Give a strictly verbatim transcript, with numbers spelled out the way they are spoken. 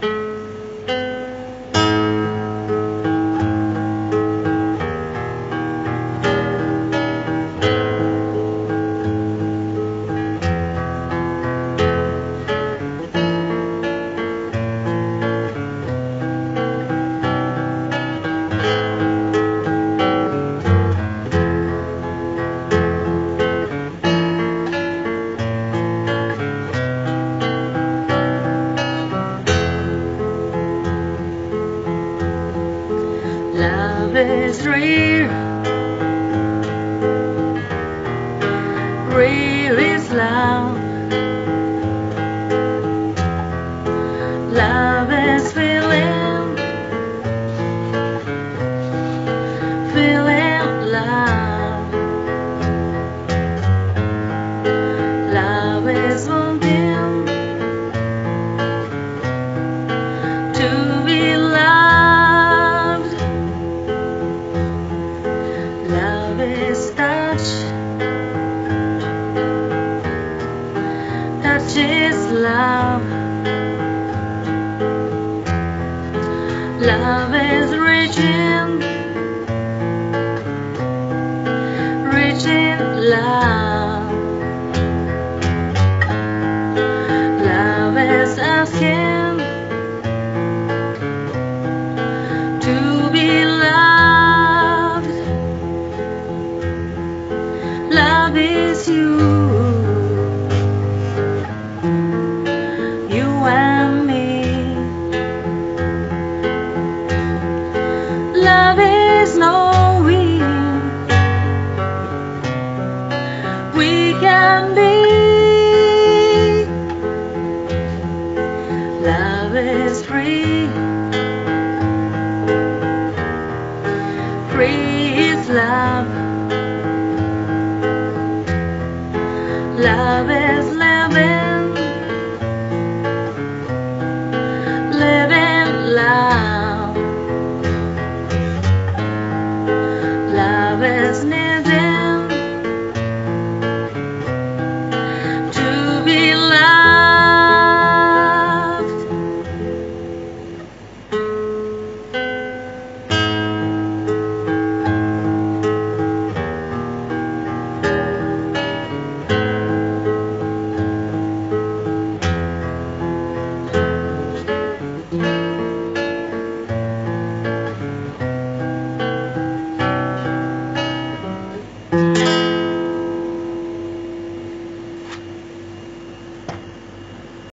Love is real, real is love. Love is feeling, feeling love. Love is wanting to be loved. Love is touch, touch is love. Love is reaching, reaching love. Love is asking.